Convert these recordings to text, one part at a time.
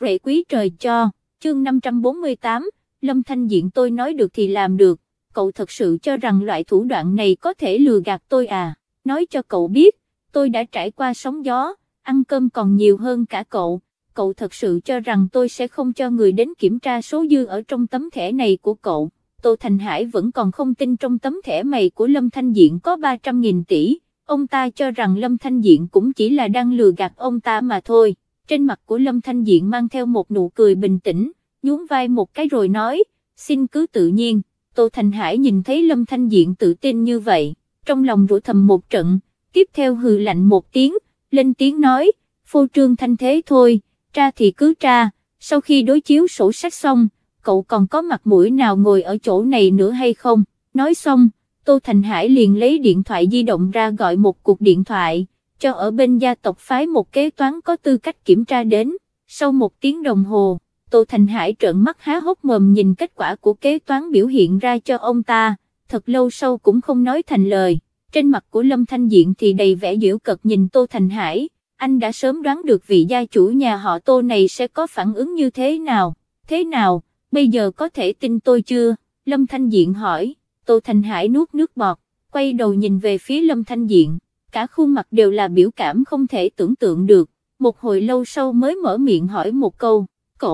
rễ quý trời cho, chương 548, Lâm Thanh Diện tôi nói được thì làm được, cậu thật sự cho rằng loại thủ đoạn này có thể lừa gạt tôi à, nói cho cậu biết, tôi đã trải qua sóng gió, ăn cơm còn nhiều hơn cả cậu thật sự cho rằng tôi sẽ không cho người đến kiểm tra số dư ở trong tấm thẻ này của cậu. Tô Thành Hải vẫn còn không tin trong tấm thẻ mày của Lâm Thanh Diện có 300.000 tỷ, ông ta cho rằng Lâm Thanh Diện cũng chỉ là đang lừa gạt ông ta mà thôi. Trên mặt của Lâm Thanh Diện mang theo một nụ cười bình tĩnh, nhún vai một cái rồi nói, xin cứ tự nhiên. Tô Thành Hải nhìn thấy Lâm Thanh Diện tự tin như vậy, trong lòng rủa thầm một trận, tiếp theo hừ lạnh một tiếng, lên tiếng nói, phô trương thanh thế thôi, tra thì cứ tra, sau khi đối chiếu sổ sách xong, cậu còn có mặt mũi nào ngồi ở chỗ này nữa hay không? Nói xong, Tô Thành Hải liền lấy điện thoại di động ra gọi một cuộc điện thoại, cho ở bên gia tộc phái một kế toán có tư cách kiểm tra đến. Sau 1 tiếng đồng hồ, Tô Thành Hải trợn mắt há hốc mồm nhìn kết quả của kế toán biểu hiện ra cho ông ta, thật lâu sau cũng không nói thành lời. Trên mặt của Lâm Thanh Diện thì đầy vẻ giễu cợt nhìn Tô Thành Hải, anh đã sớm đoán được vị gia chủ nhà họ Tô này sẽ có phản ứng như thế nào, bây giờ có thể tin tôi chưa? Lâm Thanh Diện hỏi. Tô Thành Hải nuốt nước bọt, quay đầu nhìn về phía Lâm Thanh Diện, cả khuôn mặt đều là biểu cảm không thể tưởng tượng được, một hồi lâu sau mới mở miệng hỏi một câu,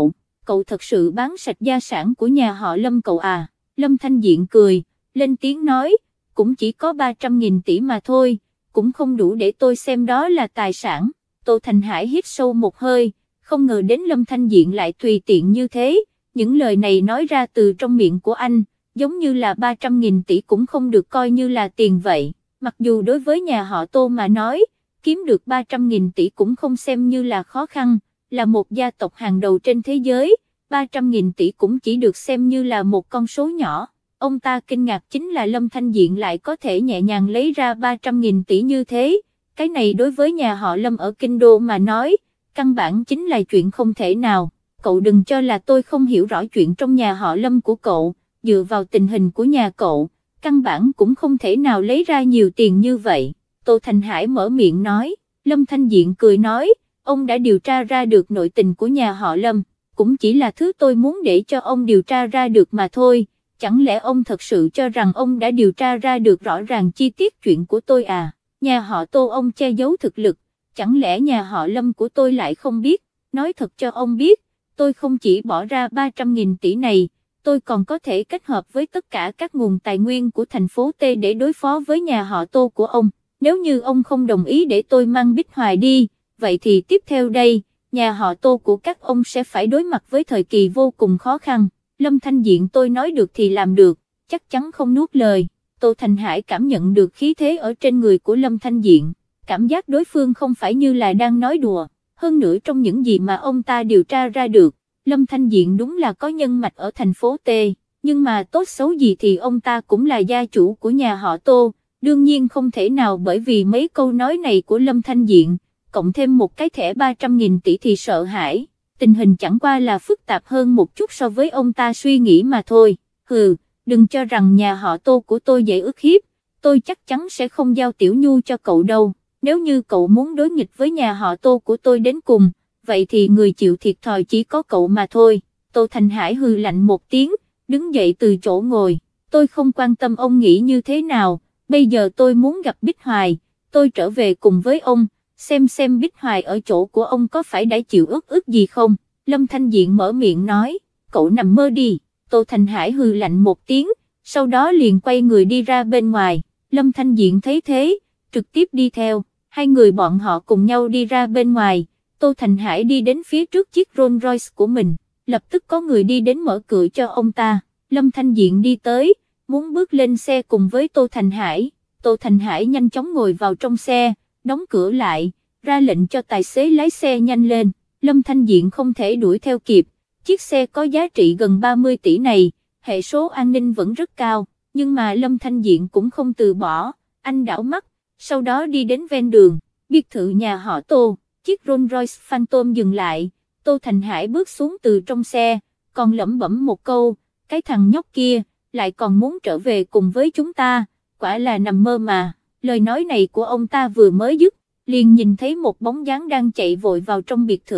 cậu thật sự bán sạch gia sản của nhà họ Lâm cậu à? Lâm Thanh Diện cười, lên tiếng nói, cũng chỉ có 300.000 tỷ mà thôi, cũng không đủ để tôi xem đó là tài sản. Tô Thành Hải hít sâu một hơi, không ngờ đến Lâm Thanh Diện lại tùy tiện như thế, những lời này nói ra từ trong miệng của anh, giống như là 300.000 tỷ cũng không được coi như là tiền vậy. Mặc dù đối với nhà họ Tô mà nói, kiếm được 300.000 tỷ cũng không xem như là khó khăn, là một gia tộc hàng đầu trên thế giới, 300.000 tỷ cũng chỉ được xem như là một con số nhỏ. Ông ta kinh ngạc chính là Lâm Thanh Diện lại có thể nhẹ nhàng lấy ra 300.000 tỷ như thế, cái này đối với nhà họ Lâm ở Kinh Đô mà nói, căn bản chính là chuyện không thể nào. Cậu đừng cho là tôi không hiểu rõ chuyện trong nhà họ Lâm của cậu, dựa vào tình hình của nhà cậu, căn bản cũng không thể nào lấy ra nhiều tiền như vậy. Tô Thành Hải mở miệng nói. Lâm Thanh Diện cười nói, ông đã điều tra ra được nội tình của nhà họ Lâm, cũng chỉ là thứ tôi muốn để cho ông điều tra ra được mà thôi. Chẳng lẽ ông thật sự cho rằng ông đã điều tra ra được rõ ràng chi tiết chuyện của tôi à? Nhà họ Tô ông che giấu thực lực, chẳng lẽ nhà họ Lâm của tôi lại không biết? Nói thật cho ông biết, tôi không chỉ bỏ ra 300.000 tỷ này, tôi còn có thể kết hợp với tất cả các nguồn tài nguyên của thành phố T để đối phó với nhà họ Tô của ông. Nếu như ông không đồng ý để tôi mang Bích Hoài đi, vậy thì tiếp theo đây, nhà họ Tô của các ông sẽ phải đối mặt với thời kỳ vô cùng khó khăn. Lâm Thanh Diện tôi nói được thì làm được, chắc chắn không nuốt lời. Tô Thành Hải cảm nhận được khí thế ở trên người của Lâm Thanh Diện, cảm giác đối phương không phải như là đang nói đùa. Hơn nữa trong những gì mà ông ta điều tra ra được, Lâm Thanh Diện đúng là có nhân mạch ở thành phố T, nhưng mà tốt xấu gì thì ông ta cũng là gia chủ của nhà họ Tô, đương nhiên không thể nào bởi vì mấy câu nói này của Lâm Thanh Diện, cộng thêm một cái thẻ 300.000 tỷ thì sợ hãi. Tình hình chẳng qua là phức tạp hơn một chút so với ông ta suy nghĩ mà thôi. Hừ, đừng cho rằng nhà họ Tô của tôi dễ ức hiếp, tôi chắc chắn sẽ không giao Tiểu Nhu cho cậu đâu. Nếu như cậu muốn đối nghịch với nhà họ Tô của tôi đến cùng, vậy thì người chịu thiệt thòi chỉ có cậu mà thôi. Tô Thành Hải hừ lạnh một tiếng, đứng dậy từ chỗ ngồi. Tôi không quan tâm ông nghĩ như thế nào, bây giờ tôi muốn gặp Bích Hoài, tôi trở về cùng với ông, xem Bích Hoài ở chỗ của ông có phải đã chịu ức gì không. Lâm Thanh Diện mở miệng nói, cậu nằm mơ đi. Tô Thành Hải hừ lạnh một tiếng, sau đó liền quay người đi ra bên ngoài. Lâm Thanh Diện thấy thế, trực tiếp đi theo, hai người bọn họ cùng nhau đi ra bên ngoài. Tô Thành Hải đi đến phía trước chiếc Rolls Royce của mình, lập tức có người đi đến mở cửa cho ông ta. Lâm Thanh Diện đi tới, muốn bước lên xe cùng với Tô Thành Hải. Tô Thành Hải nhanh chóng ngồi vào trong xe, đóng cửa lại, ra lệnh cho tài xế lái xe nhanh lên. Lâm Thanh Diện không thể đuổi theo kịp, chiếc xe có giá trị gần 30 tỷ này, hệ số an ninh vẫn rất cao, nhưng mà Lâm Thanh Diện cũng không từ bỏ, anh đảo mắt, sau đó đi đến ven đường, biệt thự nhà họ Tô, chiếc Rolls Royce Phantom dừng lại, Tô Thành Hải bước xuống từ trong xe, còn lẩm bẩm một câu, cái thằng nhóc kia, lại còn muốn trở về cùng với chúng ta, quả là nằm mơ mà. Lời nói này của ông ta vừa mới dứt, liền nhìn thấy một bóng dáng đang chạy vội vào trong biệt thự,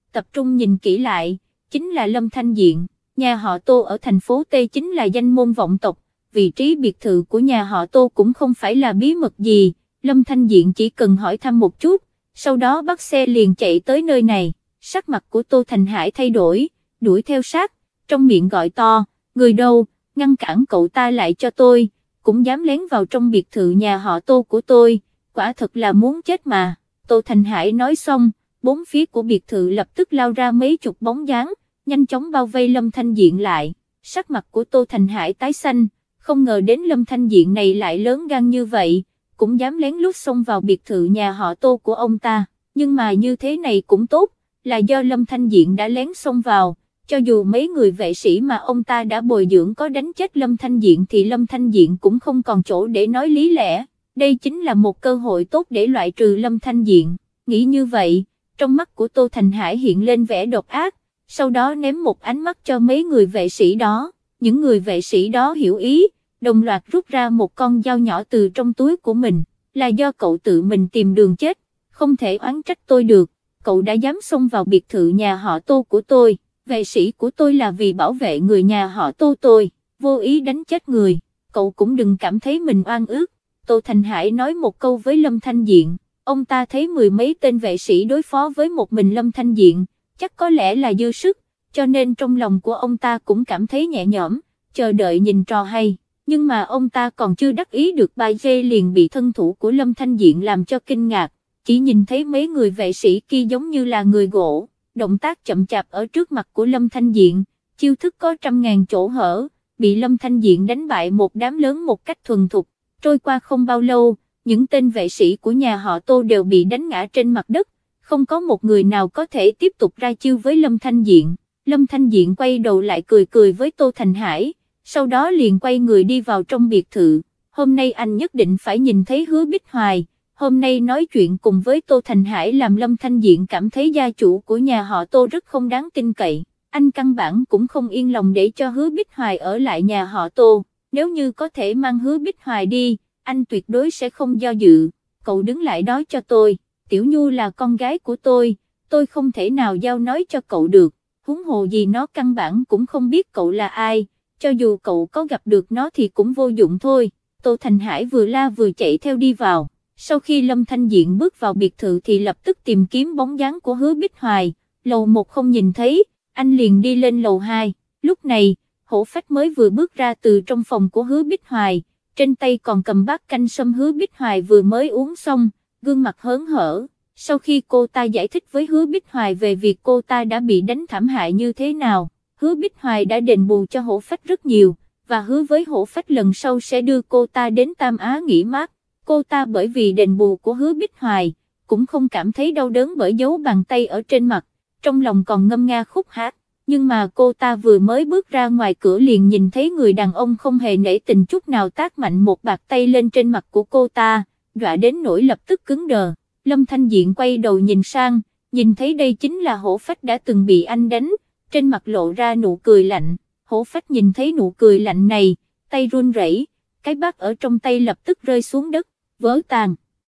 tập trung nhìn kỹ lại, chính là Lâm Thanh Diện. Nhà họ Tô ở thành phố T chính là danh môn vọng tộc, vị trí biệt thự của nhà họ Tô cũng không phải là bí mật gì, Lâm Thanh Diện chỉ cần hỏi thăm một chút, sau đó bắt xe liền chạy tới nơi này. Sắc mặt của Tô Thành Hải thay đổi, đuổi theo sát, trong miệng gọi to, người đâu, ngăn cản cậu ta lại cho tôi, cũng dám lén vào trong biệt thự nhà họ Tô của tôi, quả thật là muốn chết mà. Tô Thành Hải nói xong, bốn phía của biệt thự lập tức lao ra mấy chục bóng dáng, nhanh chóng bao vây Lâm Thanh Diện lại. Sắc mặt của Tô Thành Hải tái xanh, không ngờ đến Lâm Thanh Diện này lại lớn gan như vậy, cũng dám lén lút xông vào biệt thự nhà họ Tô của ông ta, nhưng mà như thế này cũng tốt, là do Lâm Thanh Diện đã lén xông vào, cho dù mấy người vệ sĩ mà ông ta đã bồi dưỡng có đánh chết Lâm Thanh Diện thì Lâm Thanh Diện cũng không còn chỗ để nói lý lẽ, đây chính là một cơ hội tốt để loại trừ Lâm Thanh Diện. Nghĩ như vậy, trong mắt của Tô Thành Hải hiện lên vẻ độc ác, sau đó ném một ánh mắt cho mấy người vệ sĩ đó, những người vệ sĩ đó hiểu ý, đồng loạt rút ra một con dao nhỏ từ trong túi của mình, là do cậu tự mình tìm đường chết, không thể oán trách tôi được, cậu đã dám xông vào biệt thự nhà họ Tô của tôi, vệ sĩ của tôi là vì bảo vệ người nhà họ Tô tôi, vô ý đánh chết người, cậu cũng đừng cảm thấy mình oan ức. Tô Thành Hải nói một câu với Lâm Thanh Diện, ông ta thấy mười mấy tên vệ sĩ đối phó với một mình Lâm Thanh Diện, chắc có lẽ là dư sức, cho nên trong lòng của ông ta cũng cảm thấy nhẹ nhõm, chờ đợi nhìn trò hay. Nhưng mà ông ta còn chưa đắc ý được 3 giây liền bị thân thủ của Lâm Thanh Diện làm cho kinh ngạc, chỉ nhìn thấy mấy người vệ sĩ kia giống như là người gỗ, động tác chậm chạp ở trước mặt của Lâm Thanh Diện, chiêu thức có trăm ngàn chỗ hở, bị Lâm Thanh Diện đánh bại một đám lớn một cách thuần thục. Trôi qua không bao lâu, những tên vệ sĩ của nhà họ Tô đều bị đánh ngã trên mặt đất, không có một người nào có thể tiếp tục ra chiêu với Lâm Thanh Diện. Lâm Thanh Diện quay đầu lại cười cười với Tô Thành Hải, sau đó liền quay người đi vào trong biệt thự. Hôm nay anh nhất định phải nhìn thấy Hứa Bích Hoài. Hôm nay nói chuyện cùng với Tô Thành Hải làm Lâm Thanh Diện cảm thấy gia chủ của nhà họ Tô rất không đáng tin cậy. Anh căn bản cũng không yên lòng để cho Hứa Bích Hoài ở lại nhà họ Tô. Nếu như có thể mang Hứa Bích Hoài đi, anh tuyệt đối sẽ không do dự. Cậu đứng lại đó cho tôi, Tiểu Nhu là con gái của tôi không thể nào giao nói cho cậu được. Huống hồ gì nó căn bản cũng không biết cậu là ai, cho dù cậu có gặp được nó thì cũng vô dụng thôi. Tô Thành Hải vừa la vừa chạy theo đi vào. Sau khi Lâm Thanh Diện bước vào biệt thự thì lập tức tìm kiếm bóng dáng của Hứa Bích Hoài, lầu 1 không nhìn thấy, anh liền đi lên lầu 2. Lúc này, Hổ Phách mới vừa bước ra từ trong phòng của Hứa Bích Hoài, trên tay còn cầm bát canh sâm Hứa Bích Hoài vừa mới uống xong, gương mặt hớn hở. Sau khi cô ta giải thích với Hứa Bích Hoài về việc cô ta đã bị đánh thảm hại như thế nào, Hứa Bích Hoài đã đền bù cho Hổ Phách rất nhiều, và hứa với Hổ Phách lần sau sẽ đưa cô ta đến Tam Á nghỉ mát. Cô ta bởi vì đền bù của Hứa Bích Hoài, cũng không cảm thấy đau đớn bởi dấu bàn tay ở trên mặt, trong lòng còn ngâm nga khúc hát. Nhưng mà cô ta vừa mới bước ra ngoài cửa liền nhìn thấy người đàn ông không hề nể tình chút nào tát mạnh một bạt tay lên trên mặt của cô ta, dọa đến nỗi lập tức cứng đờ. Lâm Thanh Diện quay đầu nhìn sang, nhìn thấy đây chính là Hổ Phách đã từng bị anh đánh, trên mặt lộ ra nụ cười lạnh. Hổ Phách nhìn thấy nụ cười lạnh này, tay run rẩy, cái bát ở trong tay lập tức rơi xuống đất, vỡ tan.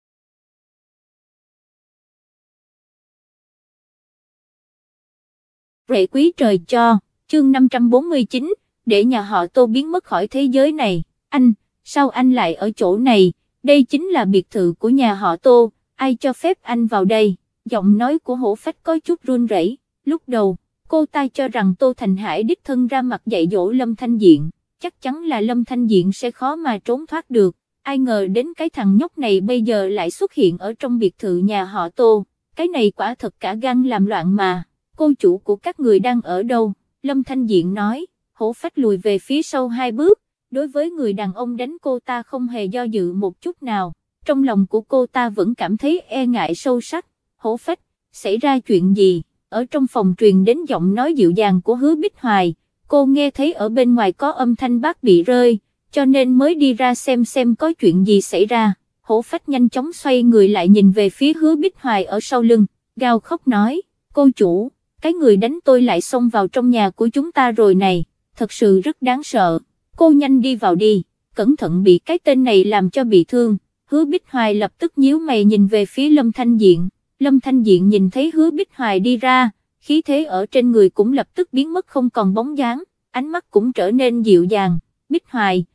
Rễ quý trời cho, chương 549, để nhà họ Tô biến mất khỏi thế giới này. Anh, sao anh lại ở chỗ này? Đây chính là biệt thự của nhà họ Tô, ai cho phép anh vào đây? Giọng nói của Hổ Phách có chút run rẩy. Lúc đầu, cô ta cho rằng Tô Thành Hải đích thân ra mặt dạy dỗ Lâm Thanh Diện, chắc chắn là Lâm Thanh Diện sẽ khó mà trốn thoát được. Ai ngờ đến cái thằng nhóc này bây giờ lại xuất hiện ở trong biệt thự nhà họ Tô, cái này quả thật cả gan làm loạn mà. Cô chủ của các người đang ở đâu? Lâm Thanh Diện nói. Hổ Phách lùi về phía sau 2 bước, đối với người đàn ông đánh cô ta không hề do dự một chút nào, trong lòng của cô ta vẫn cảm thấy e ngại sâu sắc. Hổ Phách, xảy ra chuyện gì? Ở trong phòng truyền đến giọng nói dịu dàng của Hứa Bích Hoài, cô nghe thấy ở bên ngoài có âm thanh bát bị rơi, cho nên mới đi ra xem có chuyện gì xảy ra. Hổ Phách nhanh chóng xoay người lại nhìn về phía Hứa Bích Hoài ở sau lưng, gào khóc nói, cô chủ, cái người đánh tôi lại xông vào trong nhà của chúng ta rồi này, thật sự rất đáng sợ, cô nhanh đi vào đi, cẩn thận bị cái tên này làm cho bị thương. Hứa Bích Hoài lập tức nhíu mày nhìn về phía Lâm Thanh Diện. Lâm Thanh Diện nhìn thấy Hứa Bích Hoài đi ra, khí thế ở trên người cũng lập tức biến mất không còn bóng dáng, ánh mắt cũng trở nên dịu dàng. Bích Hoài,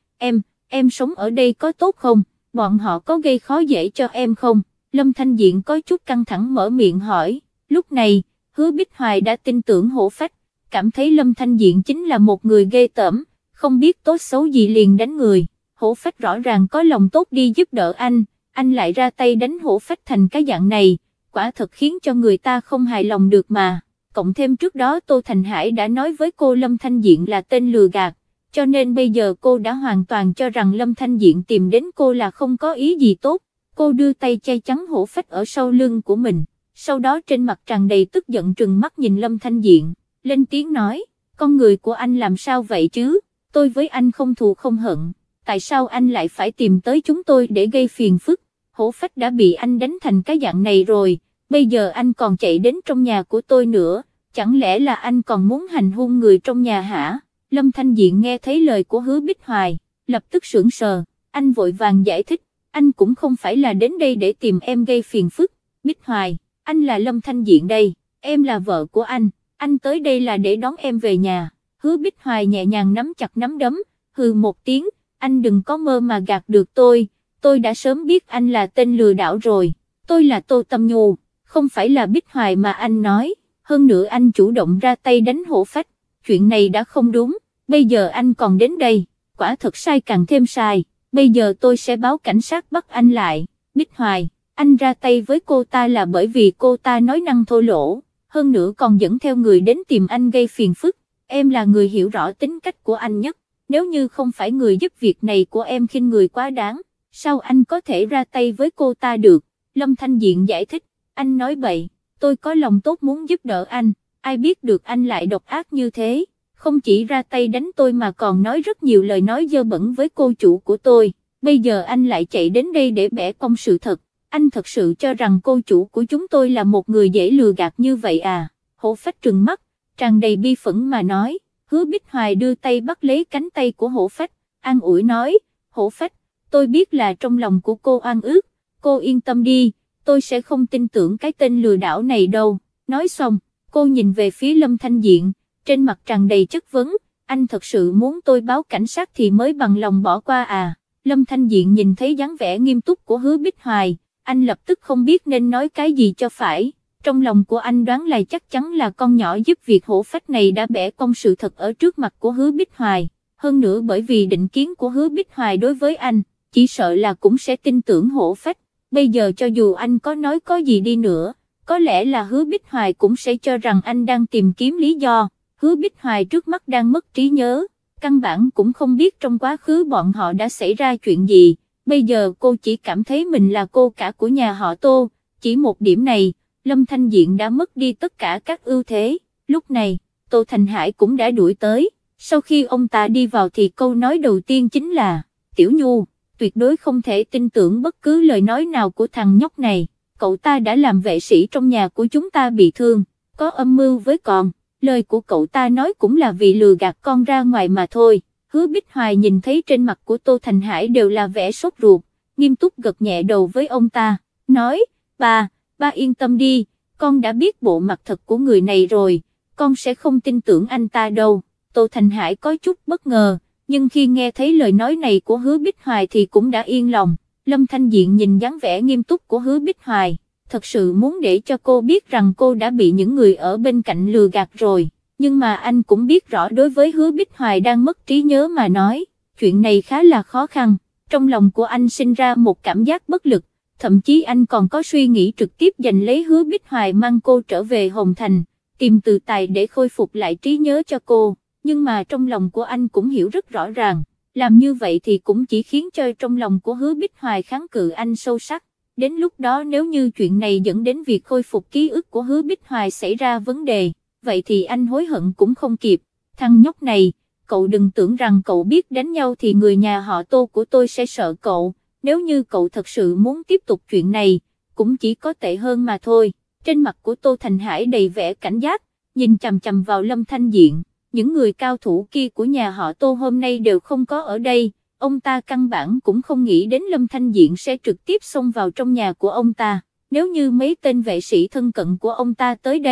em sống ở đây có tốt không, bọn họ có gây khó dễ cho em không? Lâm Thanh Diện có chút căng thẳng mở miệng hỏi. Lúc này, Hứa Bích Hoài đã tin tưởng Hổ Phách, cảm thấy Lâm Thanh Diện chính là một người ghê tởm, không biết tốt xấu gì liền đánh người. Hổ Phách rõ ràng có lòng tốt đi giúp đỡ anh lại ra tay đánh Hổ Phách thành cái dạng này, quả thật khiến cho người ta không hài lòng được mà. Cộng thêm trước đó Tô Thành Hải đã nói với cô Lâm Thanh Diện là tên lừa gạt, cho nên bây giờ cô đã hoàn toàn cho rằng Lâm Thanh Diện tìm đến cô là không có ý gì tốt. Cô đưa tay che chắn Hổ Phách ở sau lưng của mình, sau đó trên mặt tràn đầy tức giận trừng mắt nhìn Lâm Thanh Diện, lên tiếng nói, con người của anh làm sao vậy chứ, tôi với anh không thù không hận, tại sao anh lại phải tìm tới chúng tôi để gây phiền phức? Hổ Phách đã bị anh đánh thành cái dạng này rồi, bây giờ anh còn chạy đến trong nhà của tôi nữa, chẳng lẽ là anh còn muốn hành hung người trong nhà hả? Lâm Thanh Diện nghe thấy lời của Hứa Bích Hoài, lập tức sững sờ, anh vội vàng giải thích, anh cũng không phải là đến đây để tìm em gây phiền phức. Bích Hoài, anh là Lâm Thanh Diện đây, em là vợ của anh tới đây là để đón em về nhà. Hứa Bích Hoài nhẹ nhàng nắm chặt nắm đấm, hừ một tiếng, anh đừng có mơ mà gạt được tôi đã sớm biết anh là tên lừa đảo rồi, tôi là Tô Tâm Nhu, không phải là Bích Hoài mà anh nói, hơn nữa anh chủ động ra tay đánh Hổ Phách, chuyện này đã không đúng, bây giờ anh còn đến đây, quả thật sai càng thêm sai, bây giờ tôi sẽ báo cảnh sát bắt anh lại. Bích Hoài, anh ra tay với cô ta là bởi vì cô ta nói năng thô lỗ, hơn nữa còn dẫn theo người đến tìm anh gây phiền phức, em là người hiểu rõ tính cách của anh nhất, nếu như không phải người giúp việc này của em khinh người quá đáng, sao anh có thể ra tay với cô ta được? Lâm Thanh Diện giải thích, anh nói bậy, tôi có lòng tốt muốn giúp đỡ anh, ai biết được anh lại độc ác như thế, không chỉ ra tay đánh tôi mà còn nói rất nhiều lời nói dơ bẩn với cô chủ của tôi, bây giờ anh lại chạy đến đây để bẻ cong sự thật, anh thật sự cho rằng cô chủ của chúng tôi là một người dễ lừa gạt như vậy à? Hổ Phách trừng mắt, tràn đầy bi phẫn mà nói. Hứa Bích Hoài đưa tay bắt lấy cánh tay của Hổ Phách, an ủi nói, Hổ Phách, tôi biết là trong lòng của cô oan ức, cô yên tâm đi, tôi sẽ không tin tưởng cái tên lừa đảo này đâu. Nói xong, cô nhìn về phía Lâm Thanh Diện, trên mặt tràn đầy chất vấn, anh thật sự muốn tôi báo cảnh sát thì mới bằng lòng bỏ qua à? Lâm Thanh Diện nhìn thấy dáng vẻ nghiêm túc của Hứa Bích Hoài, anh lập tức không biết nên nói cái gì cho phải. Trong lòng của anh đoán là chắc chắn là con nhỏ giúp việc Hổ Phách này đã bẻ cong sự thật ở trước mặt của Hứa Bích Hoài, hơn nữa bởi vì định kiến của Hứa Bích Hoài đối với anh, chỉ sợ là cũng sẽ tin tưởng Hổ Phách, bây giờ cho dù anh có nói có gì đi nữa, có lẽ là Hứa Bích Hoài cũng sẽ cho rằng anh đang tìm kiếm lý do. Hứa Bích Hoài trước mắt đang mất trí nhớ, căn bản cũng không biết trong quá khứ bọn họ đã xảy ra chuyện gì, bây giờ cô chỉ cảm thấy mình là cô cả của nhà họ Tô, chỉ một điểm này, Lâm Thanh Diện đã mất đi tất cả các ưu thế. Lúc này, Tô Thành Hải cũng đã đuổi tới, sau khi ông ta đi vào thì câu nói đầu tiên chính là, Tiểu Nhu, tuyệt đối không thể tin tưởng bất cứ lời nói nào của thằng nhóc này, cậu ta đã làm vệ sĩ trong nhà của chúng ta bị thương, có âm mưu với con, lời của cậu ta nói cũng là vì lừa gạt con ra ngoài mà thôi. Hứa Bích Hoài nhìn thấy trên mặt của Tô Thành Hải đều là vẻ sốt ruột, nghiêm túc gật nhẹ đầu với ông ta, nói, ba yên tâm đi, con đã biết bộ mặt thật của người này rồi, con sẽ không tin tưởng anh ta đâu. Tô Thành Hải có chút bất ngờ, nhưng khi nghe thấy lời nói này của Hứa Bích Hoài thì cũng đã yên lòng. Lâm Thanh Diện nhìn dáng vẻ nghiêm túc của Hứa Bích Hoài, thật sự muốn để cho cô biết rằng cô đã bị những người ở bên cạnh lừa gạt rồi, nhưng mà anh cũng biết rõ đối với Hứa Bích Hoài đang mất trí nhớ mà nói, chuyện này khá là khó khăn, trong lòng của anh sinh ra một cảm giác bất lực. Thậm chí anh còn có suy nghĩ trực tiếp giành lấy Hứa Bích Hoài mang cô trở về Hồng Thành, tìm từ tài để khôi phục lại trí nhớ cho cô, nhưng mà trong lòng của anh cũng hiểu rất rõ ràng, làm như vậy thì cũng chỉ khiến cho trong lòng của Hứa Bích Hoài kháng cự anh sâu sắc, đến lúc đó nếu như chuyện này dẫn đến việc khôi phục ký ức của Hứa Bích Hoài xảy ra vấn đề, vậy thì anh hối hận cũng không kịp. Thằng nhóc này, cậu đừng tưởng rằng cậu biết đánh nhau thì người nhà họ Tô của tôi sẽ sợ cậu. Nếu như cậu thật sự muốn tiếp tục chuyện này, cũng chỉ có tệ hơn mà thôi. Trên mặt của Tô Thành Hải đầy vẻ cảnh giác, nhìn chằm chằm vào Lâm Thanh Diện, những người cao thủ kia của nhà họ Tô hôm nay đều không có ở đây, ông ta căn bản cũng không nghĩ đến Lâm Thanh Diện sẽ trực tiếp xông vào trong nhà của ông ta. Nếu như mấy tên vệ sĩ thân cận của ông ta tới đây,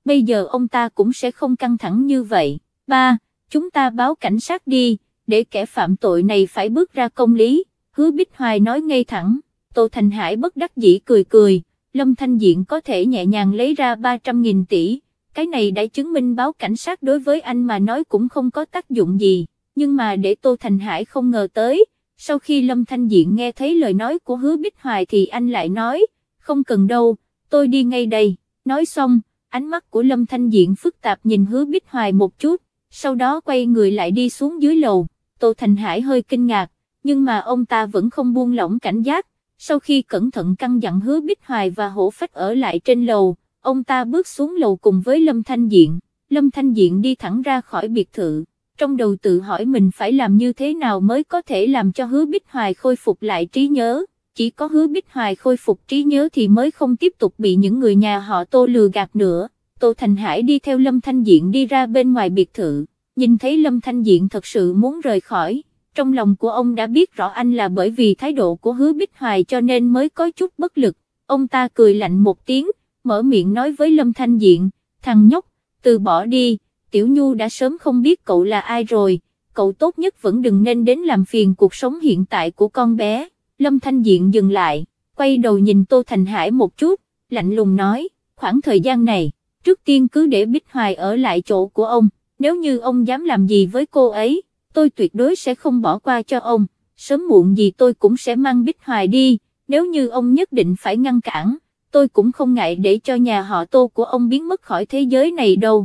bây giờ ông ta cũng sẽ không căng thẳng như vậy. Ba, chúng ta báo cảnh sát đi, để kẻ phạm tội này phải bước ra công lý, Hứa Bích Hoài nói ngay thẳng. Tô Thành Hải bất đắc dĩ cười cười, Lâm Thanh Diện có thể nhẹ nhàng lấy ra 300.000 tỷ, cái này đã chứng minh báo cảnh sát đối với anh mà nói cũng không có tác dụng gì, nhưng mà để Tô Thành Hải không ngờ tới, sau khi Lâm Thanh Diện nghe thấy lời nói của Hứa Bích Hoài thì anh lại nói, không cần đâu, tôi đi ngay đây. Nói xong, ánh mắt của Lâm Thanh Diện phức tạp nhìn Hứa Bích Hoài một chút, sau đó quay người lại đi xuống dưới lầu. Tô Thành Hải hơi kinh ngạc, nhưng mà ông ta vẫn không buông lỏng cảnh giác. Sau khi cẩn thận căn dặn Hứa Bích Hoài và Hổ Phách ở lại trên lầu, ông ta bước xuống lầu cùng với Lâm Thanh Diện. Lâm Thanh Diện đi thẳng ra khỏi biệt thự, trong đầu tự hỏi mình phải làm như thế nào mới có thể làm cho Hứa Bích Hoài khôi phục lại trí nhớ. Chỉ có Hứa Bích Hoài khôi phục trí nhớ thì mới không tiếp tục bị những người nhà họ Tô lừa gạt nữa. Tô Thành Hải đi theo Lâm Thanh Diện đi ra bên ngoài biệt thự, nhìn thấy Lâm Thanh Diện thật sự muốn rời khỏi. Trong lòng của ông đã biết rõ anh là bởi vì thái độ của Hứa Bích Hoài cho nên mới có chút bất lực. Ông ta cười lạnh một tiếng, mở miệng nói với Lâm Thanh Diện, thằng nhóc, từ bỏ đi, Tiểu Nhu đã sớm không biết cậu là ai rồi, cậu tốt nhất vẫn đừng nên đến làm phiền cuộc sống hiện tại của con bé. Lâm Thanh Diện dừng lại, quay đầu nhìn Tô Thành Hải một chút, lạnh lùng nói, khoảng thời gian này, trước tiên cứ để Bích Hoài ở lại chỗ của ông, nếu như ông dám làm gì với cô ấy, tôi tuyệt đối sẽ không bỏ qua cho ông, sớm muộn gì tôi cũng sẽ mang Bích Hoài đi, nếu như ông nhất định phải ngăn cản, tôi cũng không ngại để cho nhà họ Tô của ông biến mất khỏi thế giới này đâu.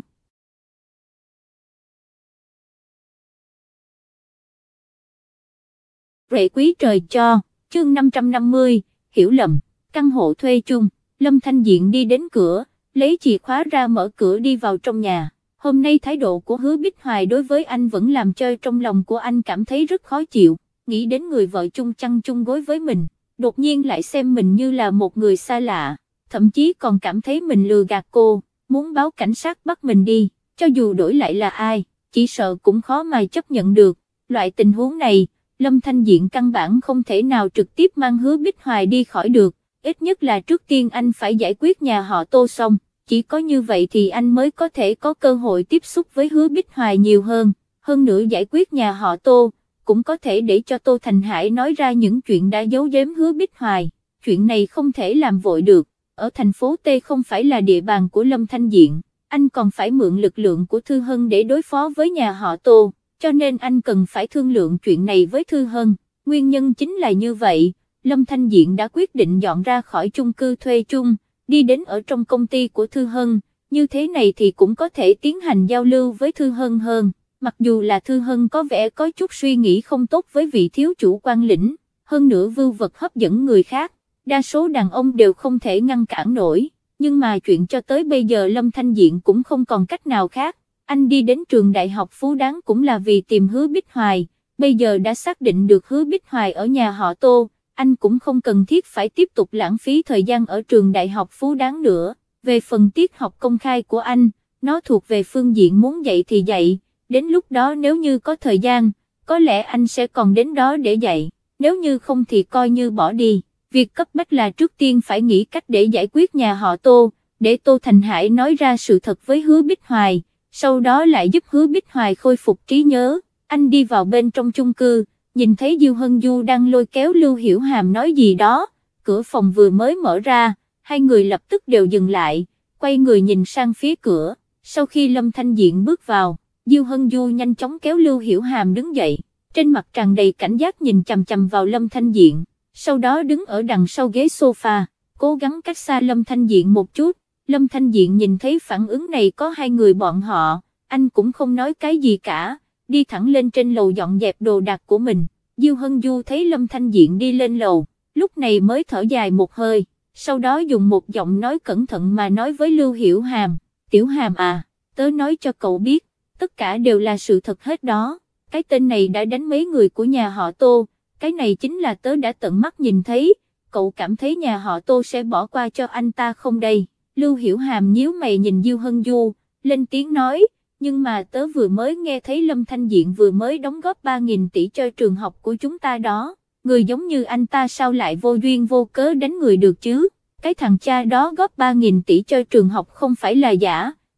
Rễ quý trời cho, chương 550, hiểu lầm, căn hộ thuê chung. Lâm Thanh Diện đi đến cửa, lấy chìa khóa ra mở cửa đi vào trong nhà. Hôm nay thái độ của Hứa Bích Hoài đối với anh vẫn làm cho trong lòng của anh cảm thấy rất khó chịu, nghĩ đến người vợ chung chăn chung gối với mình, đột nhiên lại xem mình như là một người xa lạ, thậm chí còn cảm thấy mình lừa gạt cô, muốn báo cảnh sát bắt mình đi, cho dù đổi lại là ai, chỉ sợ cũng khó mà chấp nhận được. Loại tình huống này, Lâm Thanh Diện căn bản không thể nào trực tiếp mang Hứa Bích Hoài đi khỏi được, ít nhất là trước tiên anh phải giải quyết nhà họ Tô xong, chỉ có như vậy thì anh mới có thể có cơ hội tiếp xúc với Hứa Bích Hoài nhiều hơn nữa giải quyết nhà họ Tô, cũng có thể để cho Tô Thành Hải nói ra những chuyện đã giấu giếm Hứa Bích Hoài, chuyện này không thể làm vội được, ở thành phố T không phải là địa bàn của Lâm Thanh Diện, anh còn phải mượn lực lượng của Thư Hân để đối phó với nhà họ Tô. Cho nên anh cần phải thương lượng chuyện này với Thư Hân, nguyên nhân chính là như vậy, Lâm Thanh Diện đã quyết định dọn ra khỏi chung cư thuê chung, đi đến ở trong công ty của Thư Hân, như thế này thì cũng có thể tiến hành giao lưu với Thư Hân hơn, mặc dù là Thư Hân có vẻ có chút suy nghĩ không tốt với vị thiếu chủ quan lĩnh, hơn nữa vưu vật hấp dẫn người khác, đa số đàn ông đều không thể ngăn cản nổi, nhưng mà chuyện cho tới bây giờ Lâm Thanh Diện cũng không còn cách nào khác. Anh đi đến trường đại học Phú Đáng cũng là vì tìm Hứa Bích Hoài, bây giờ đã xác định được Hứa Bích Hoài ở nhà họ Tô, anh cũng không cần thiết phải tiếp tục lãng phí thời gian ở trường đại học Phú Đáng nữa. Về phần tiết học công khai của anh, nó thuộc về phương diện muốn dạy thì dạy, đến lúc đó nếu như có thời gian, có lẽ anh sẽ còn đến đó để dạy, nếu như không thì coi như bỏ đi. Việc cấp bách là trước tiên phải nghĩ cách để giải quyết nhà họ Tô, để Tô Thành Hải nói ra sự thật với Hứa Bích Hoài. Sau đó lại giúp Hứa Bích Hoài khôi phục trí nhớ. Anh đi vào bên trong chung cư, nhìn thấy Diêu Hân Du đang lôi kéo Lưu Hiểu Hàm nói gì đó, cửa phòng vừa mới mở ra, hai người lập tức đều dừng lại, quay người nhìn sang phía cửa. Sau khi Lâm Thanh Diện bước vào, Diêu Hân Du nhanh chóng kéo Lưu Hiểu Hàm đứng dậy, trên mặt tràn đầy cảnh giác nhìn chằm chằm vào Lâm Thanh Diện, sau đó đứng ở đằng sau ghế sofa, cố gắng cách xa Lâm Thanh Diện một chút. Lâm Thanh Diện nhìn thấy phản ứng này có hai người bọn họ, anh cũng không nói cái gì cả, đi thẳng lên trên lầu dọn dẹp đồ đạc của mình. Diêu Hân Du thấy Lâm Thanh Diện đi lên lầu, lúc này mới thở dài một hơi, sau đó dùng một giọng nói cẩn thận mà nói với Lưu Hiểu Hàm, Tiểu Hàm à, tớ nói cho cậu biết, tất cả đều là sự thật hết đó, cái tên này đã đánh mấy người của nhà họ Tô, cái này chính là tớ đã tận mắt nhìn thấy, cậu cảm thấy nhà họ Tô sẽ bỏ qua cho anh ta không đây? Lưu Hiểu Hàm nhíu mày nhìn Diêu Hân Du, lên tiếng nói, nhưng mà tớ vừa mới nghe thấy Lâm Thanh Diện vừa mới đóng góp 3.000 tỷ cho trường học của chúng ta đó, người giống như anh ta sao lại vô duyên vô cớ đánh người được chứ, cái thằng cha đó góp 3.000 tỷ cho trường học không phải là giả,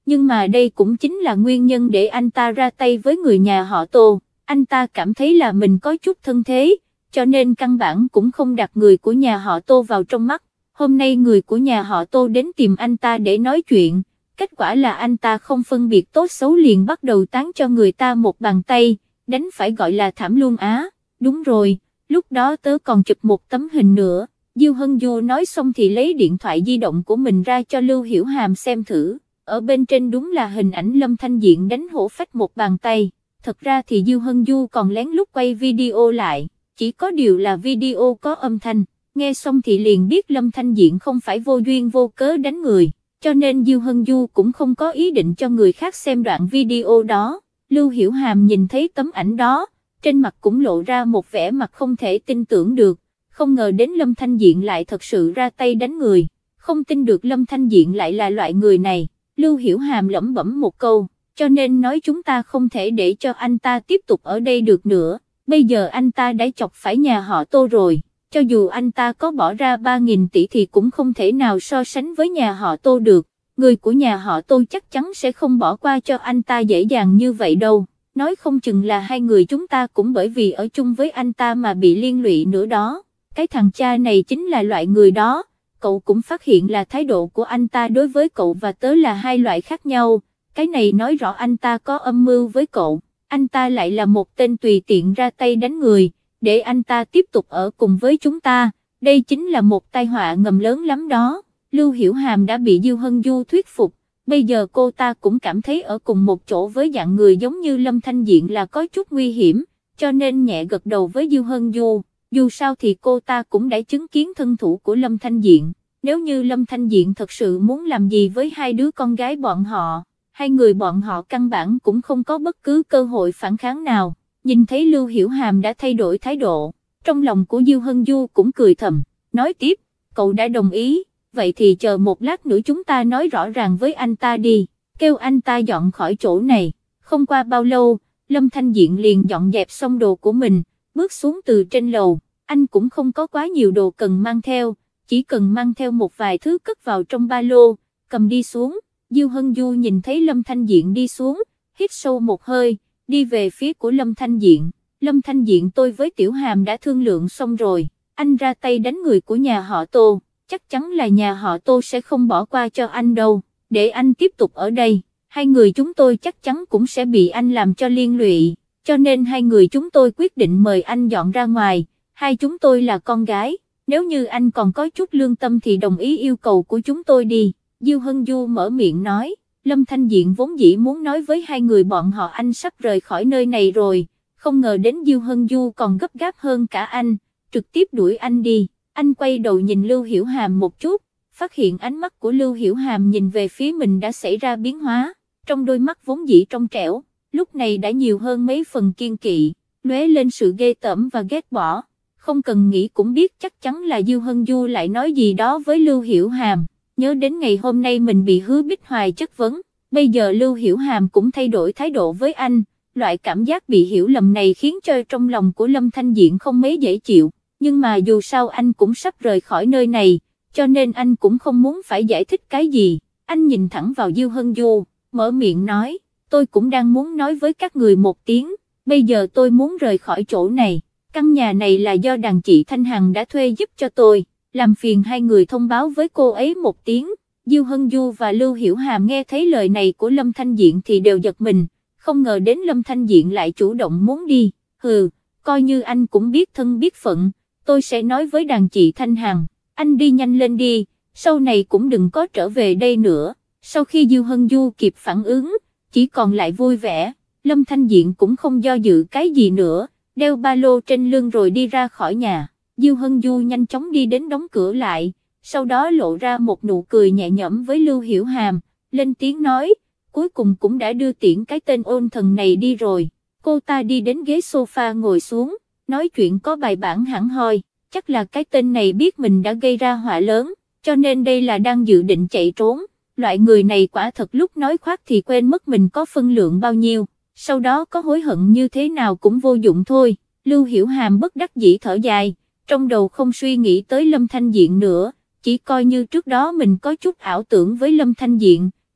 nhưng mà đây cũng chính là nguyên nhân để anh ta ra tay với người nhà họ Tô. Anh ta cảm thấy là mình có chút thân thế, cho nên căn bản cũng không đặt người của nhà họ Tô vào trong mắt. Hôm nay người của nhà họ Tô đến tìm anh ta để nói chuyện, kết quả là anh ta không phân biệt tốt xấu liền bắt đầu tán cho người ta một bàn tay, đánh phải gọi là thảm luôn á. Đúng rồi, lúc đó tớ còn chụp một tấm hình nữa. Diêu Hân Du nói xong thì lấy điện thoại di động của mình ra cho Lưu Hiểu Hàm xem thử, ở bên trên đúng là hình ảnh Lâm Thanh Diện đánh hổ phách một bàn tay. Thật ra thì Diêu Hân Du còn lén lút quay video lại, chỉ có điều là video có âm thanh, nghe xong thì liền biết Lâm Thanh Diện không phải vô duyên vô cớ đánh người, cho nên Diêu Hân Du cũng không có ý định cho người khác xem đoạn video đó. Lưu Hiểu Hàm nhìn thấy tấm ảnh đó, trên mặt cũng lộ ra một vẻ mặt không thể tin tưởng được, không ngờ đến Lâm Thanh Diện lại thật sự ra tay đánh người, không tin được Lâm Thanh Diện lại là loại người này. Lưu Hiểu Hàm lẩm bẩm một câu, cho nên nói chúng ta không thể để cho anh ta tiếp tục ở đây được nữa, bây giờ anh ta đã chọc phải nhà họ Tô rồi, cho dù anh ta có bỏ ra 3.000 tỷ thì cũng không thể nào so sánh với nhà họ Tô được, người của nhà họ Tô chắc chắn sẽ không bỏ qua cho anh ta dễ dàng như vậy đâu, nói không chừng là hai người chúng ta cũng bởi vì ở chung với anh ta mà bị liên lụy nữa đó, cái thằng cha này chính là loại người đó. Cậu cũng phát hiện là thái độ của anh ta đối với cậu và tớ là hai loại khác nhau, cái này nói rõ anh ta có âm mưu với cậu, anh ta lại là một tên tùy tiện ra tay đánh người, để anh ta tiếp tục ở cùng với chúng ta, đây chính là một tai họa ngầm lớn lắm đó. Lưu Hiểu Hàm đã bị Diêu Hân Du thuyết phục, bây giờ cô ta cũng cảm thấy ở cùng một chỗ với dạng người giống như Lâm Thanh Diện là có chút nguy hiểm, cho nên nhẹ gật đầu với Diêu Hân Du. Dù sao thì cô ta cũng đã chứng kiến thân thủ của Lâm Thanh Diện, nếu như Lâm Thanh Diện thật sự muốn làm gì với hai đứa con gái bọn họ, hai người bọn họ căn bản cũng không có bất cứ cơ hội phản kháng nào. Nhìn thấy Lưu Hiểu Hàm đã thay đổi thái độ, trong lòng của Diêu Hân Du cũng cười thầm, nói tiếp, cậu đã đồng ý, vậy thì chờ một lát nữa chúng ta nói rõ ràng với anh ta đi, kêu anh ta dọn khỏi chỗ này. Không qua bao lâu, Lâm Thanh Diện liền dọn dẹp xong đồ của mình, bước xuống từ trên lầu, anh cũng không có quá nhiều đồ cần mang theo, chỉ cần mang theo một vài thứ cất vào trong ba lô, cầm đi xuống. Diêu Hân Du nhìn thấy Lâm Thanh Diện đi xuống, hít sâu một hơi, đi về phía của Lâm Thanh Diện. Lâm Thanh Diện, tôi với Tiểu Hàm đã thương lượng xong rồi, anh ra tay đánh người của nhà họ Tô, chắc chắn là nhà họ Tô sẽ không bỏ qua cho anh đâu, để anh tiếp tục ở đây, hai người chúng tôi chắc chắn cũng sẽ bị anh làm cho liên lụy, cho nên hai người chúng tôi quyết định mời anh dọn ra ngoài, hai chúng tôi là con gái, nếu như anh còn có chút lương tâm thì đồng ý yêu cầu của chúng tôi đi. Diêu Hân Du mở miệng nói, Lâm Thanh Diện vốn dĩ muốn nói với hai người bọn họ anh sắp rời khỏi nơi này rồi, không ngờ đến Diêu Hân Du còn gấp gáp hơn cả anh, trực tiếp đuổi anh đi. Anh quay đầu nhìn Lưu Hiểu Hàm một chút, phát hiện ánh mắt của Lưu Hiểu Hàm nhìn về phía mình đã xảy ra biến hóa, trong đôi mắt vốn dĩ trong trẻo, lúc này đã nhiều hơn mấy phần kiên kỵ, lóe lên sự ghê tởm và ghét bỏ. Không cần nghĩ cũng biết chắc chắn là Diêu Hân Du lại nói gì đó với Lưu Hiểu Hàm, nhớ đến ngày hôm nay mình bị Hứa Bích Hoài chất vấn, bây giờ Lưu Hiểu Hàm cũng thay đổi thái độ với anh, loại cảm giác bị hiểu lầm này khiến cho trong lòng của Lâm Thanh Diện không mấy dễ chịu, nhưng mà dù sao anh cũng sắp rời khỏi nơi này, cho nên anh cũng không muốn phải giải thích cái gì, anh nhìn thẳng vào Diêu Hân Du, mở miệng nói, tôi cũng đang muốn nói với các người một tiếng, bây giờ tôi muốn rời khỏi chỗ này. Căn nhà này là do đàn chị Thanh Hằng đã thuê giúp cho tôi, làm phiền hai người thông báo với cô ấy một tiếng. Diêu Hân Du và Lưu Hiểu Hàm nghe thấy lời này của Lâm Thanh Diện thì đều giật mình, không ngờ đến Lâm Thanh Diện lại chủ động muốn đi, hừ, coi như anh cũng biết thân biết phận, tôi sẽ nói với đàn chị Thanh Hằng, anh đi nhanh lên đi, sau này cũng đừng có trở về đây nữa. Sau khi Diêu Hân Du kịp phản ứng, chỉ còn lại vui vẻ, Lâm Thanh Diện cũng không do dự cái gì nữa, đeo ba lô trên lưng rồi đi ra khỏi nhà. Diêu Hân Du nhanh chóng đi đến đóng cửa lại, sau đó lộ ra một nụ cười nhẹ nhõm với Lưu Hiểu Hàm, lên tiếng nói, cuối cùng cũng đã đưa tiễn cái tên ôn thần này đi rồi. Cô ta đi đến ghế sofa ngồi xuống, nói chuyện có bài bản hẳn hoi, chắc là cái tên này biết mình đã gây ra họa lớn, cho nên đây là đang dự định chạy trốn. Loại người này quả thật lúc nói khoác thì quên mất mình có phân lượng bao nhiêu, sau đó có hối hận như thế nào cũng vô dụng thôi. Lưu Hiểu Hàm bất đắc dĩ thở dài, trong đầu không suy nghĩ tới Lâm Thanh Diện nữa, chỉ coi như trước đó mình có chút ảo tưởng với Lâm Thanh Diện,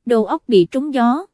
đầu óc bị trúng gió.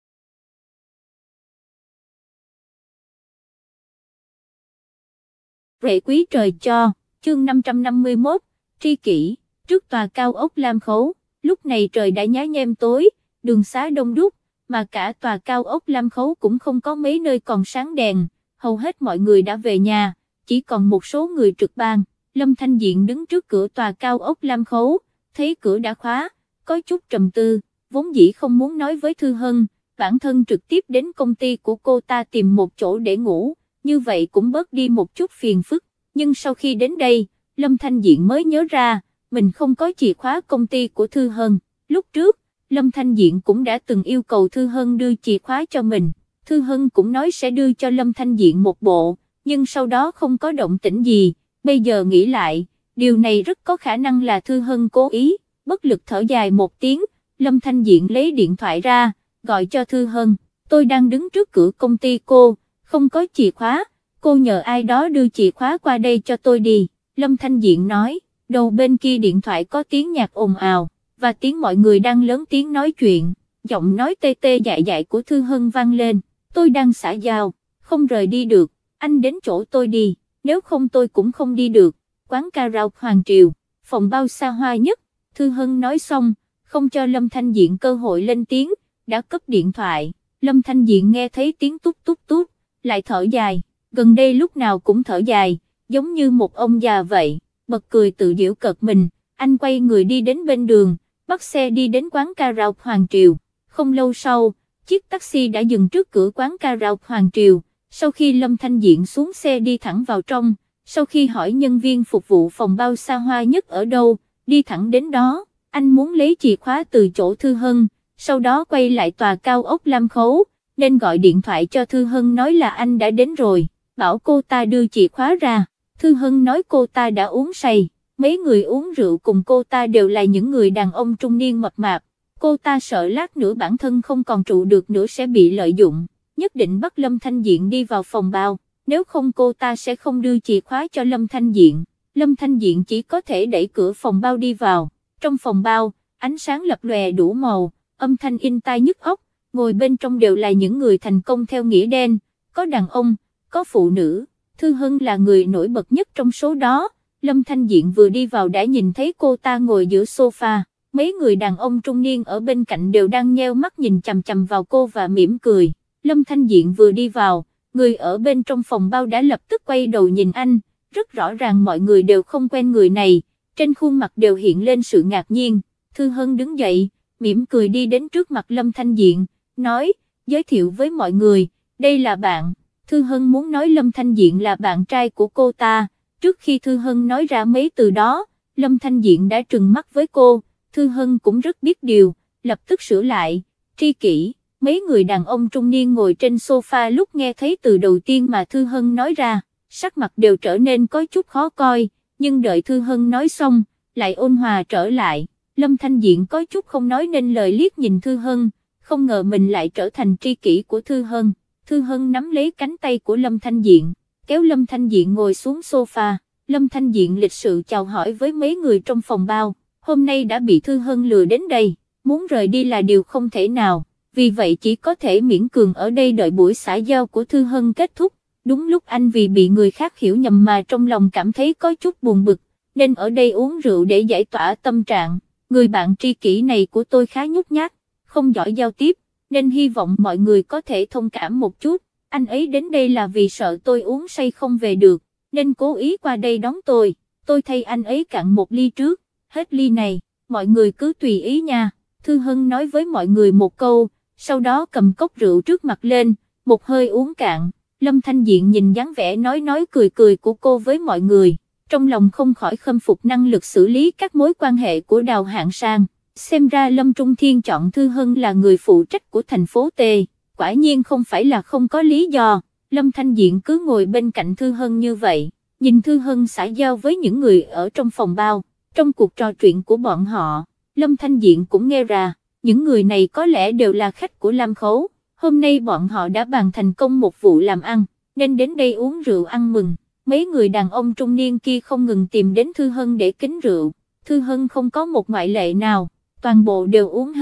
Rễ quý trời cho, chương 551, tri kỷ, trước tòa cao ốc Lam Khấu, lúc này trời đã nhá nhem tối, đường xá đông đúc, mà cả tòa cao ốc Lam Khấu cũng không có mấy nơi còn sáng đèn, hầu hết mọi người đã về nhà, chỉ còn một số người trực ban. Lâm Thanh Diện đứng trước cửa tòa cao ốc Lam Khấu, thấy cửa đã khóa, có chút trầm tư, vốn dĩ không muốn nói với Thư Hân, bản thân trực tiếp đến công ty của cô ta tìm một chỗ để ngủ, như vậy cũng bớt đi một chút phiền phức, nhưng sau khi đến đây, Lâm Thanh Diện mới nhớ ra, mình không có chìa khóa công ty của Thư Hân. Lúc trước, Lâm Thanh Diện cũng đã từng yêu cầu Thư Hân đưa chìa khóa cho mình, Thư Hân cũng nói sẽ đưa cho Lâm Thanh Diện một bộ, nhưng sau đó không có động tĩnh gì, bây giờ nghĩ lại, điều này rất có khả năng là Thư Hân cố ý, bất lực thở dài một tiếng, Lâm Thanh Diện lấy điện thoại ra, gọi cho Thư Hân, tôi đang đứng trước cửa công ty cô, không có chìa khóa, cô nhờ ai đó đưa chìa khóa qua đây cho tôi đi. Lâm Thanh Diện nói, đầu bên kia điện thoại có tiếng nhạc ồn ào, và tiếng mọi người đang lớn tiếng nói chuyện, giọng nói tê tê dại dại của Thư Hân vang lên, tôi đang xã giao, không rời đi được, anh đến chỗ tôi đi, nếu không tôi cũng không đi được, quán karaoke Hoàng Triều, phòng bao xa hoa nhất. Thư Hân nói xong, không cho Lâm Thanh Diện cơ hội lên tiếng, đã cúp điện thoại. Lâm Thanh Diện nghe thấy tiếng tút tút tút, lại thở dài, gần đây lúc nào cũng thở dài, giống như một ông già vậy, bật cười tự giễu cợt mình, anh quay người đi đến bên đường, bắt xe đi đến quán karaoke Hoàng Triều. Không lâu sau, chiếc taxi đã dừng trước cửa quán karaoke Hoàng Triều, sau khi Lâm Thanh Diện xuống xe đi thẳng vào trong, sau khi hỏi nhân viên phục vụ phòng bao xa hoa nhất ở đâu, đi thẳng đến đó, anh muốn lấy chìa khóa từ chỗ Thư Hân, sau đó quay lại tòa cao ốc Lam Khấu, nên gọi điện thoại cho Thư Hân nói là anh đã đến rồi, bảo cô ta đưa chìa khóa ra. Thư Hân nói cô ta đã uống say, mấy người uống rượu cùng cô ta đều là những người đàn ông trung niên mập mạp, cô ta sợ lát nữa bản thân không còn trụ được nữa sẽ bị lợi dụng, nhất định bắt Lâm Thanh Diện đi vào phòng bao, nếu không cô ta sẽ không đưa chìa khóa cho Lâm Thanh Diện. Lâm Thanh Diện chỉ có thể đẩy cửa phòng bao đi vào, trong phòng bao, ánh sáng lập lòe đủ màu, âm thanh in tai nhức óc, ngồi bên trong đều là những người thành công theo nghĩa đen, có đàn ông, có phụ nữ, Thư Hân là người nổi bật nhất trong số đó. Lâm Thanh Diện vừa đi vào đã nhìn thấy cô ta ngồi giữa sofa, mấy người đàn ông trung niên ở bên cạnh đều đang nheo mắt nhìn chằm chằm vào cô và mỉm cười. Lâm Thanh Diện vừa đi vào, người ở bên trong phòng bao đã lập tức quay đầu nhìn anh, rất rõ ràng mọi người đều không quen người này, trên khuôn mặt đều hiện lên sự ngạc nhiên. Thư Hân đứng dậy, mỉm cười đi đến trước mặt Lâm Thanh Diện, nói, giới thiệu với mọi người, đây là bạn. Thư Hân muốn nói Lâm Thanh Diện là bạn trai của cô ta, trước khi Thư Hân nói ra mấy từ đó, Lâm Thanh Diện đã trừng mắt với cô, Thư Hân cũng rất biết điều, lập tức sửa lại, tri kỷ. Mấy người đàn ông trung niên ngồi trên sofa lúc nghe thấy từ đầu tiên mà Thư Hân nói ra, sắc mặt đều trở nên có chút khó coi, nhưng đợi Thư Hân nói xong, lại ôn hòa trở lại. Lâm Thanh Diện có chút không nói nên lời liếc nhìn Thư Hân, không ngờ mình lại trở thành tri kỷ của Thư Hân. Thư Hân nắm lấy cánh tay của Lâm Thanh Diện, kéo Lâm Thanh Diện ngồi xuống sofa. Lâm Thanh Diện lịch sự chào hỏi với mấy người trong phòng bao, hôm nay đã bị Thư Hân lừa đến đây, muốn rời đi là điều không thể nào, vì vậy chỉ có thể miễn cường ở đây đợi buổi xã giao của Thư Hân kết thúc. Đúng lúc anh vì bị người khác hiểu nhầm mà trong lòng cảm thấy có chút buồn bực, nên ở đây uống rượu để giải tỏa tâm trạng. Người bạn tri kỷ này của tôi khá nhút nhát, không giỏi giao tiếp, nên hy vọng mọi người có thể thông cảm một chút. Anh ấy đến đây là vì sợ tôi uống say không về được, nên cố ý qua đây đón tôi thay anh ấy cạn một ly trước, hết ly này, mọi người cứ tùy ý nha. Thư Hân nói với mọi người một câu, sau đó cầm cốc rượu trước mặt lên, một hơi uống cạn. Lâm Thanh Diện nhìn dáng vẻ nói cười cười của cô với mọi người, trong lòng không khỏi khâm phục năng lực xử lý các mối quan hệ của Đào Hạng Sang. Xem ra Lâm Trung Thiên chọn Thư Hân là người phụ trách của thành phố T, quả nhiên không phải là không có lý do. Lâm Thanh Diện cứ ngồi bên cạnh Thư Hân như vậy, nhìn Thư Hân xã giao với những người ở trong phòng bao. Trong cuộc trò chuyện của bọn họ, Lâm Thanh Diện cũng nghe ra, những người này có lẽ đều là khách của Lam Khấu. Hôm nay bọn họ đã bàn thành công một vụ làm ăn, nên đến đây uống rượu ăn mừng. Mấy người đàn ông trung niên kia không ngừng tìm đến Thư Hân để kính rượu. Thư Hân không có một ngoại lệ nào, toàn bộ đều uống hết.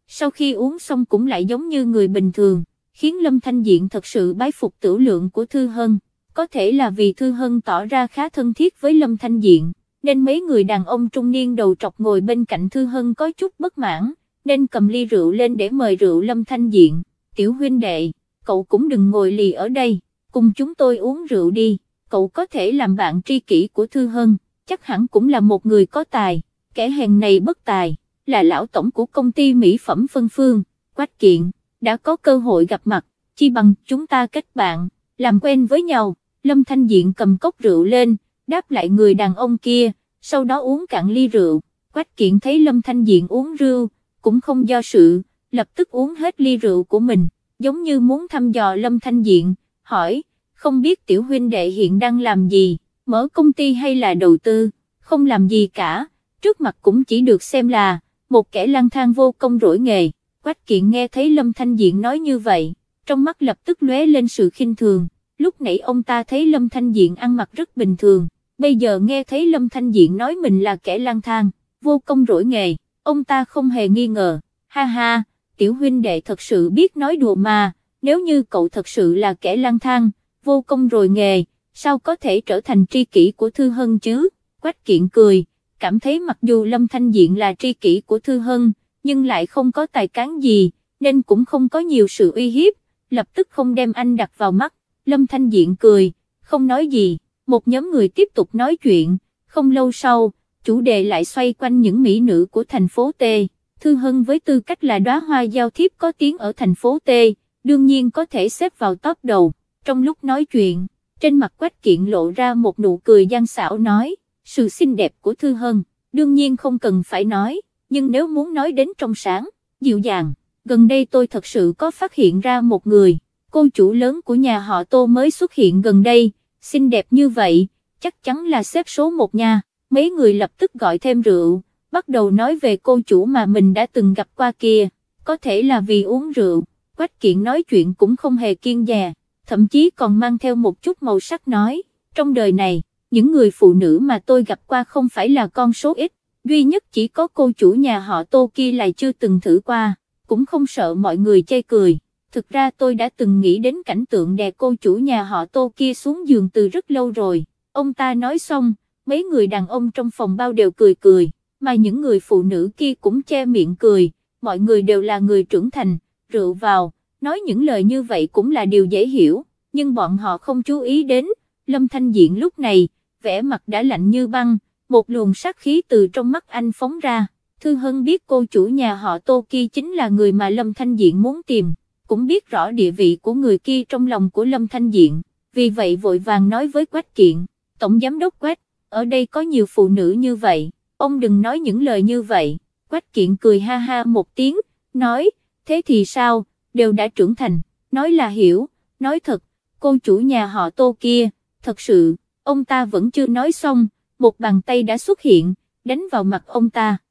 sau khi uống xong cũng lại giống như người bình thường, khiến Lâm Thanh Diện thật sự bái phục tửu lượng của Thư Hân. Có thể là vì Thư Hân tỏ ra khá thân thiết với Lâm Thanh Diện, nên mấy người đàn ông trung niên đầu trọc ngồi bên cạnh Thư Hân có chút bất mãn, nên cầm ly rượu lên để mời rượu Lâm Thanh Diện. Tiểu huynh đệ, cậu cũng đừng ngồi lì ở đây, cùng chúng tôi uống rượu đi, cậu có thể làm bạn tri kỷ của Thư Hân, chắc hẳn cũng là một người có tài, kẻ hèn này bất tài, là lão tổng của công ty mỹ phẩm Phân Phương, Quách Kiện, đã có cơ hội gặp mặt, chi bằng chúng ta kết bạn, làm quen với nhau. Lâm Thanh Diện cầm cốc rượu lên, đáp lại người đàn ông kia, sau đó uống cạn ly rượu. Quách Kiện thấy Lâm Thanh Diện uống rượu, cũng không do sự, lập tức uống hết ly rượu của mình, giống như muốn thăm dò Lâm Thanh Diện, hỏi, không biết tiểu huynh đệ hiện đang làm gì, mở công ty hay là đầu tư, không làm gì cả, trước mặt cũng chỉ được xem là một kẻ lang thang vô công rỗi nghề. Quách Kiện nghe thấy Lâm Thanh Diện nói như vậy, trong mắt lập tức lóe lên sự khinh thường. Lúc nãy ông ta thấy Lâm Thanh Diện ăn mặc rất bình thường, bây giờ nghe thấy Lâm Thanh Diện nói mình là kẻ lang thang, vô công rỗi nghề, ông ta không hề nghi ngờ, ha ha, tiểu huynh đệ thật sự biết nói đùa mà, nếu như cậu thật sự là kẻ lang thang, vô công rồi nghề, sao có thể trở thành tri kỷ của Thư Hân chứ? Quách Kiện cười, cảm thấy mặc dù Lâm Thanh Diện là tri kỷ của Thư Hân, nhưng lại không có tài cán gì, nên cũng không có nhiều sự uy hiếp, lập tức không đem anh đặt vào mắt. Lâm Thanh Diện cười, không nói gì, một nhóm người tiếp tục nói chuyện, không lâu sau, chủ đề lại xoay quanh những mỹ nữ của thành phố T. Thư Hân với tư cách là đóa hoa giao thiếp có tiếng ở thành phố T, đương nhiên có thể xếp vào top đầu. Trong lúc nói chuyện, trên mặt Quách Kiện lộ ra một nụ cười gian xảo nói, sự xinh đẹp của Thư Hân, đương nhiên không cần phải nói, nhưng nếu muốn nói đến trong sáng, dịu dàng, gần đây tôi thật sự có phát hiện ra một người. Cô chủ lớn của nhà họ Tô mới xuất hiện gần đây, xinh đẹp như vậy, chắc chắn là xếp số 1 nha. Mấy người lập tức gọi thêm rượu, bắt đầu nói về cô chủ mà mình đã từng gặp qua kia, có thể là vì uống rượu, Quách Kiện nói chuyện cũng không hề kiêng dè, thậm chí còn mang theo một chút màu sắc nói, trong đời này, những người phụ nữ mà tôi gặp qua không phải là con số ít, duy nhất chỉ có cô chủ nhà họ Tô kia là chưa từng thử qua, cũng không sợ mọi người chê cười. Thực ra tôi đã từng nghĩ đến cảnh tượng đè cô chủ nhà họ Tô kia xuống giường từ rất lâu rồi. Ông ta nói xong, mấy người đàn ông trong phòng bao đều cười cười, mà những người phụ nữ kia cũng che miệng cười, mọi người đều là người trưởng thành, rượu vào, nói những lời như vậy cũng là điều dễ hiểu, nhưng bọn họ không chú ý đến, Lâm Thanh Diện lúc này, vẻ mặt đã lạnh như băng, một luồng sát khí từ trong mắt anh phóng ra. Thư Hân biết cô chủ nhà họ Tô kia chính là người mà Lâm Thanh Diện muốn tìm, cũng biết rõ địa vị của người kia trong lòng của Lâm Thanh Diện, vì vậy vội vàng nói với Quách Kiện, Tổng Giám đốc Quách, ở đây có nhiều phụ nữ như vậy, ông đừng nói những lời như vậy. Quách Kiện cười ha ha một tiếng, nói, thế thì sao, đều đã trưởng thành, nói là hiểu, nói thật, cô chủ nhà họ Tô kia, thật sự, ông ta vẫn chưa nói xong, một bàn tay đã xuất hiện, đánh vào mặt ông ta.